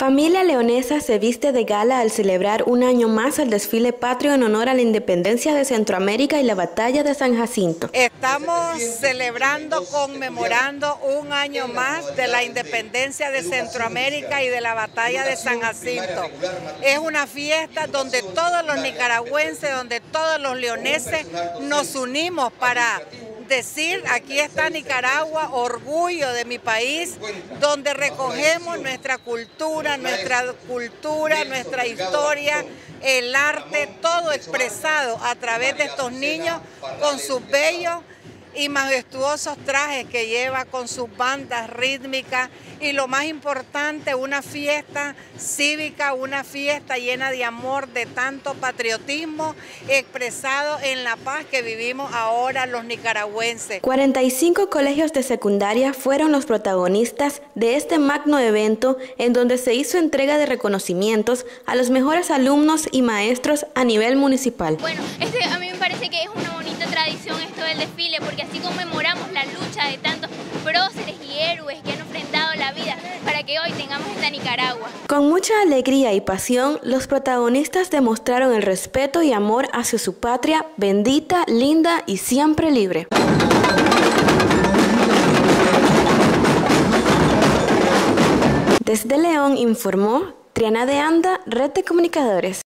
Familia leonesa se viste de gala al celebrar un año más el desfile patrio en honor a la independencia de Centroamérica y la batalla de San Jacinto. Estamos celebrando, conmemorando un año más de la independencia de Centroamérica y de la batalla de San Jacinto. Es una fiesta donde todos los nicaragüenses, donde todos los leoneses nos unimos para decir: aquí está Nicaragua, orgullo de mi país, donde recogemos nuestra cultura, nuestra historia, el arte, todo expresado a través de estos niños con sus bellos y majestuosos trajes que lleva, con sus bandas rítmicas y, lo más importante, una fiesta cívica, una fiesta llena de amor, de tanto patriotismo expresado en la paz que vivimos ahora los nicaragüenses. 45 colegios de secundaria fueron los protagonistas de este magno evento, en donde se hizo entrega de reconocimientos a los mejores alumnos y maestros a nivel municipal. Bueno, a mí me parece que es una bonita tradición esto del desfile, porque así conmemoramos la lucha de tantos próceres y héroes que han enfrentado la vida para que hoy tengamos esta Nicaragua. Con mucha alegría y pasión, los protagonistas demostraron el respeto y amor hacia su patria bendita, linda y siempre libre. Desde León informó Triana de Anda, Red de Comunicadores.